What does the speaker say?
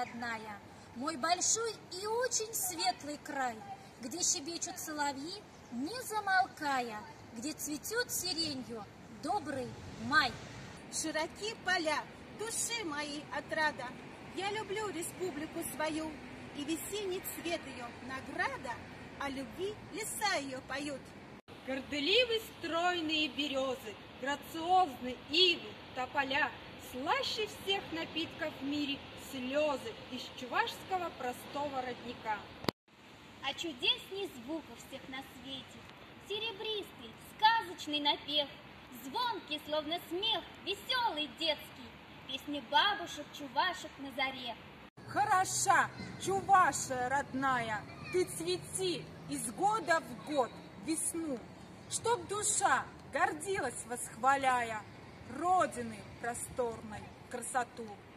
родная, мой большой и очень светлый край, где щебечут соловьи, не замолкая, где цветет сиренью добрый май. Широки поля, души моей отрада, я люблю республику свою, и весенний цвет ее награда, о любви леса ее поют. Горделивы стройные березы, грациозны ивы, тополя, слаще всех напитков в мире слезы из чувашского простого родника. А чудесней звуков всех на свете, серебристый, сказочный напев, звонкий, словно смех, веселый детский, песни бабушек, чувашек на заре. Хороша, Чувашия родная, ты цвети из года в год, весну, чтоб душа гордилась, восхваляя Родины просторной красоту.